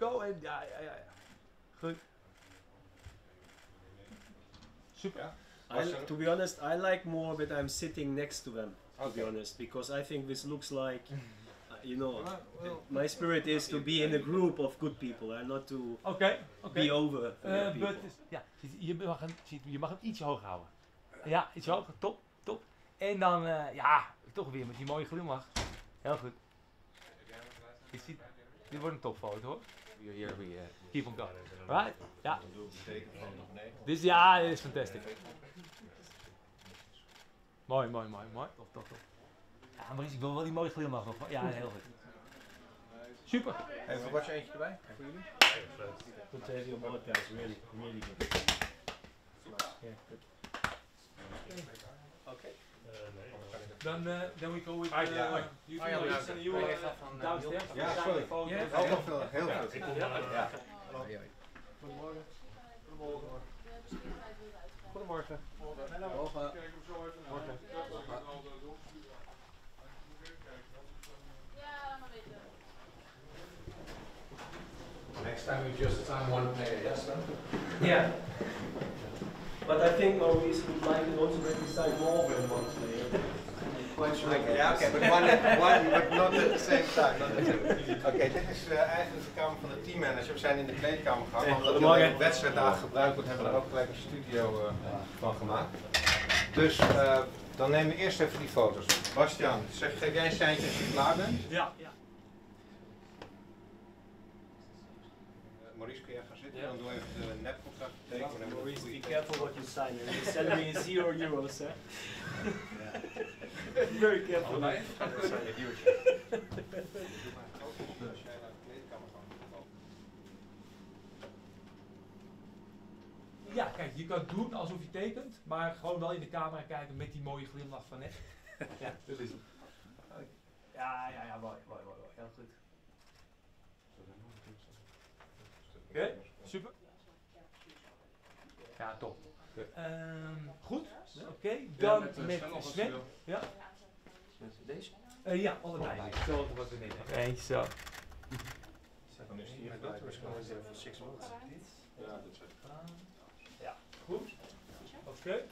zo. En ja. Goed. Super. To be honest, I like more that I'm sitting next to them. To be honest, because I think this looks like, you know, my spirit is to be in a group of good people and not to be over people. Ja, je mag hem ietsje hoger houden. Ja, ietsje hoger. Top. En dan, toch weer met die mooie glimlach. Heel goed. Dit wordt een topfoto hoor. Here we keep on going. Right? Ja. Dit is fantastisch. Mooi. Top. Ja, Maurice, ik wil wel die mooie glimlach nog. Ja, heel goed. Super. Even wat eentje erbij voor jullie. Good to have you on board, guys. Really good. Yeah, good. Okay. Then we go with you downstairs. Ja, sorry. Heel goed. Ja. Goedemorgen. Next time you just sign one player, yes, then? Yeah. But I think Maurice would like it also that we sign more than one player. Quite sure. Okay, but one, but not at the same time. Oké, dit is eigenlijk de kamer van de teammanager. We zijn in de kleedkamer gegaan. Omdat we een wedstrijddag gebruikt wordt, hebben we er ook gelijk een studio van gemaakt. Dus dan nemen we eerst even die foto's. Bastiaan, geef jij een seintje als je klaar bent? Ja. Maurice, kun jij gaan zitten? Dan doe even de nepcontract tekenen. Maurice, be careful what you sign. The salary is €0, hè? Very careful. Allebei? Als jij naar de kleedkamer gaat. Ja, kijk, je kan het doen alsof je tekent, maar gewoon wel in de camera kijken met die mooie glimlach van net. Ja, dat is het. Ja, mooi. Heel goed. Oké, super. Ja, top. Goed, oké. Dan met Sven. Ja. Deze? Ja, allebei. Zo wat we net hebben. Eentje zo. Dan is die even dat waarschijnlijk voor 6 months. Ja, dat is het. Ja, goed. Oké.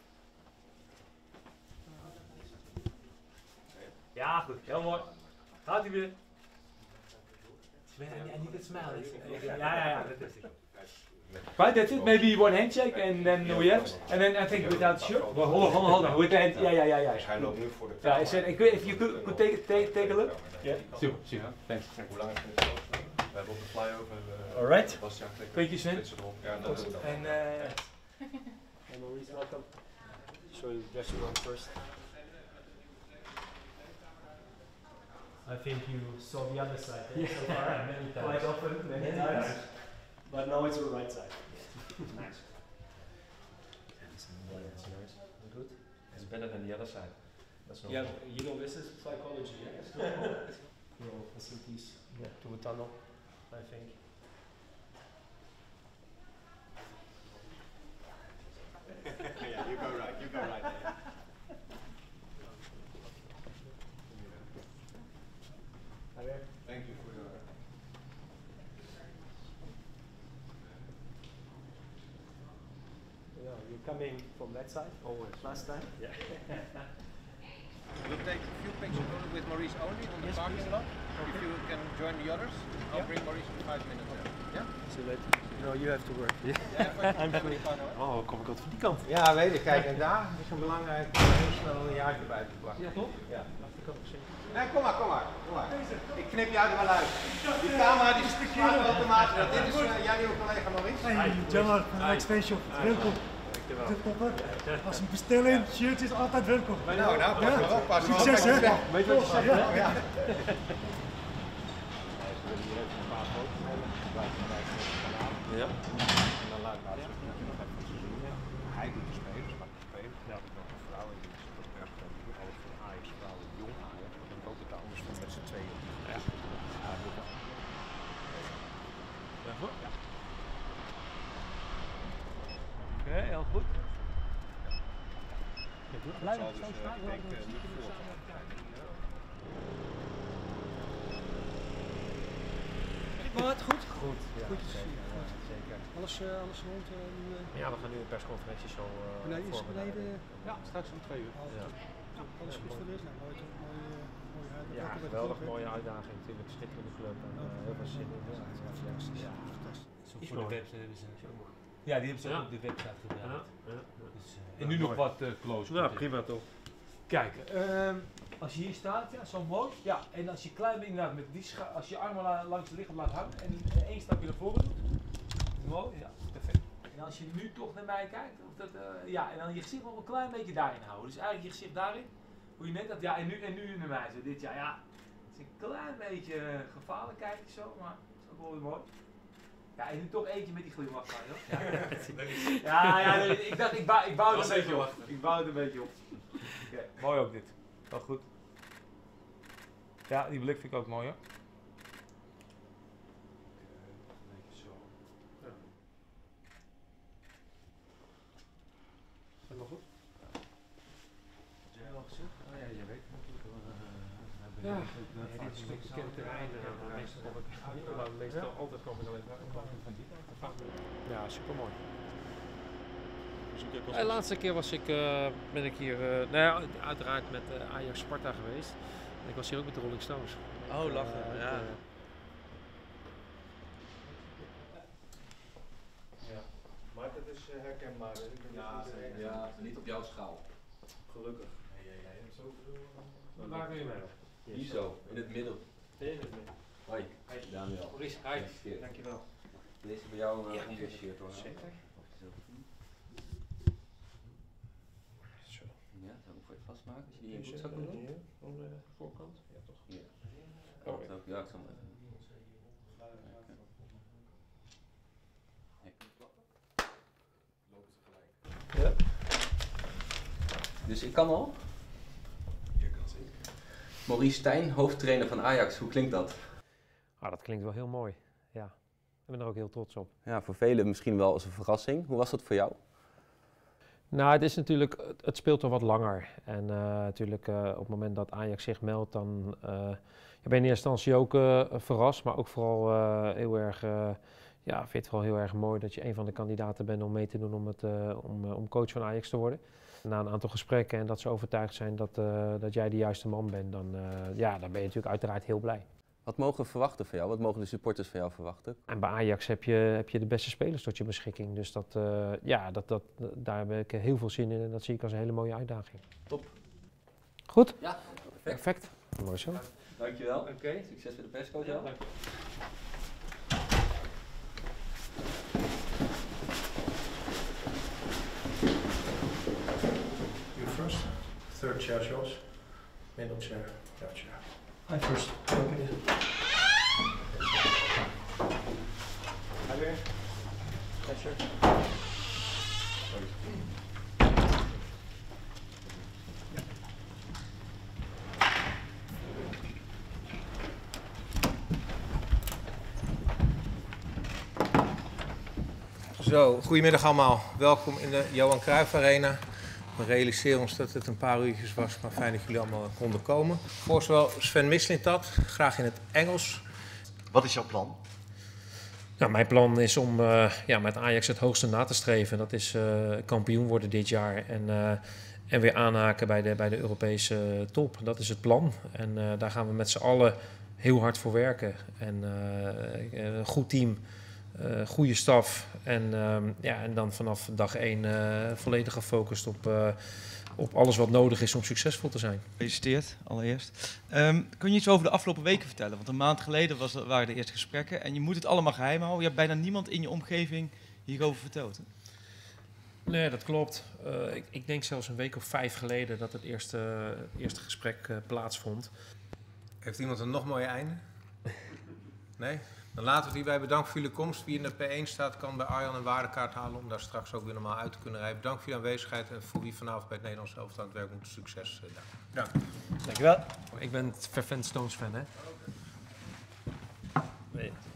Ja, goed. Heel mooi. Gaat hij weer. Sven, I need a smile. Ja, dat is het. Right, that's it. Maybe one handshake and then we have. And then I think without shirt. Well, hold on. With the hand. Yeah. Dus hij loopt nu voor de Ja, I said, if you could take a look. Yeah. Super. Thanks. Hoe lang is het? We hebben op de flyover. Alright. Thank you, Sven. Ja, dat doen we dan. En Hey Maurice, welcome. Show you the dressing room first. I think you saw the other side so far quite often, many times. But now it's the right side. Nice. Good. It's better than the other side. That's no Yeah, you know this is psychology, yeah? Your facilities to a tunnel, I think. Yeah, you go right. Thank you for your... Yeah, you're coming from that side? Always. Last time? Yeah. We'll take a few pictures with Maurice only on the parking lot. If you can join the others, I'll bring Maurice in 5 minutes there. Yeah? See you later. No, you have to work. I'm free. Oh, kom ik altijd van die kant. Ja, weet ik. Kijk, en daar is een belangrijk heel snel een jaartje bij te plakken. ja, toch? Ja. Nee, kom maar. Ik knip jou er wel uit. Die camera die slaat automatisch. Dit is jouw nieuwe collega Maurice. Hey, Jammer van Next Fashion. Welkom. Als een bestelling, shirt is altijd welkom. Nou, pas maar op. Succes, hè? Weet je wat je zegt? Ja. Ja. En dan laat ik hij doet de spelers, maar de spelers. Ja. Ik nog een vrouw en die is ook echt alles voor Ajax, vrouwen, jong Ajax. Ik denk ook dat de anders van met z'n tweeën. Ja. Oké, heel goed. Blijf zo staan. Ik denk niet voor. Goed. goed. Ja, Goedjes, zeker. goed. Ja, zeker. Alles rond? Ja, we gaan nu een persconferentie zo beneden? Ja, straks om 2 uur. Ja. Alles goed voor dit? Nou, mooie ja, geweldig mooie uitdaging natuurlijk. Schitterende club en heel veel zin in. Ja, Voor de website hebben ze. Ja, die hebben ze ook op de website gedaan. Dus, en nu nog wat close. Ja, prima toch. Kijk, als je hier staat, ja, zo mooi. Ja, en als je klein bent, inderdaad, met die als je je armen langs het lichaam laat hangen en één stapje naar voren doet. Mooi, ja, perfect. En als je nu toch naar mij kijkt, of dat, ja, en dan je gezicht nog een klein beetje daarin houden. Dus eigenlijk je gezicht daarin, hoe je net dat, ja, en nu naar mij zo, dit jaar, ja. Het is een klein beetje gevaarlijk kijken zo, maar het is ook wel weer mooi. Ja, en nu toch eentje met die glimlach van, joh. Ja, ik dacht, ik bouw het een beetje op. Ik bouw het een beetje op. Okay. Mooi ook dit. Wel goed. Ja, die blik vind ik ook mooi, hoor. Een beetje zo. Ja. Is dat wel goed? Heb jij al gezegd? Oh ja, jij weet natuurlijk. Ja, dit is een bekend terrein. Meestal altijd kom ik alleen van die kant. Ja, super mooi. De laatste keer ben ik hier, nou ja, uiteraard met Ajax Sparta geweest. Ik was hier ook met de Rolling Stones. Oh, lachen, ja. Ja, maar dat is herkenbaar. Ja, niet op jouw schaal. Gelukkig. Nee, zoveel. Waar wil je mee? Hier zo, in het midden. In het midden. Hoi, Daniel. Maurice, hi. Dankjewel. Deze bij jou ongeveerd hoor. Zeker. Zo. Ja, dat moet je vastmaken als je die in je broekzak moet doen. Aan de voorkant? Ja, toch? Ja. Oh, ja, ik zal maar even. Ja. Dus ik kan al? Je kan zeker. Maurice Stijn, hoofdtrainer van Ajax, hoe klinkt dat? Ah, dat klinkt wel heel mooi. Ja, ik ben er ook heel trots op. Ja, voor velen misschien wel als een verrassing. Hoe was dat voor jou? Nou, het is natuurlijk, het speelt al wat langer. En natuurlijk op het moment dat Ajax zich meldt, dan ben je in eerste instantie ook verrast. Maar ook vooral heel erg, ja, vind het wel heel erg mooi dat je een van de kandidaten bent om mee te doen om coach van Ajax te worden. Na een aantal gesprekken en dat ze overtuigd zijn dat jij de juiste man bent, dan ben je natuurlijk uiteraard heel blij. Wat mogen we verwachten van jou? Wat mogen de supporters van jou verwachten? En bij Ajax heb je de beste spelers tot je beschikking. Dus daar heb ik heel veel zin in en dat zie ik als een hele mooie uitdaging. Top. Goed? Ja, perfect. Mooi zo. Dankjewel. Oké. Succes met de perscoach. Ja, dank je. You first. Third chair is yours. Middle chair. Third chair. I first. Okay. Hi there. Pleasure. Zo, goedemiddag allemaal. Welkom in de Johan Cruijff Arena. We realiseren ons dat het een paar uurtjes was, maar fijn dat jullie allemaal konden komen. Voor zowel Sven Mislintat, graag in het Engels. Wat is jouw plan? Nou, mijn plan is om met Ajax het hoogste na te streven. Dat is kampioen worden dit jaar en weer aanhaken bij de Europese top. Dat is het plan. En daar gaan we met z'n allen heel hard voor werken. En een goed team, goede staf. En dan vanaf dag 1 volledig gefocust op alles wat nodig is om succesvol te zijn. Gefeliciteerd, allereerst. Kun je iets over de afgelopen weken vertellen? Want een maand geleden waren de eerste gesprekken en je moet het allemaal geheim houden. Je hebt bijna niemand in je omgeving hierover verteld. Hè? Nee, dat klopt. Ik denk zelfs een week of 5 geleden dat het eerste gesprek plaatsvond. Heeft iemand een nog mooier einde? Nee? Dan laten we het hierbij. Bedankt voor jullie komst. Wie in de P1 staat kan bij Arjan een waardekaart halen om daar straks ook weer normaal uit te kunnen rijden. Bedankt voor jullie aanwezigheid en voor wie vanavond bij het Nederlands elftal aan het werk moet. Succes daar. Bedankt. Dankjewel. Ik ben fervent Stones fan, hè? Nee.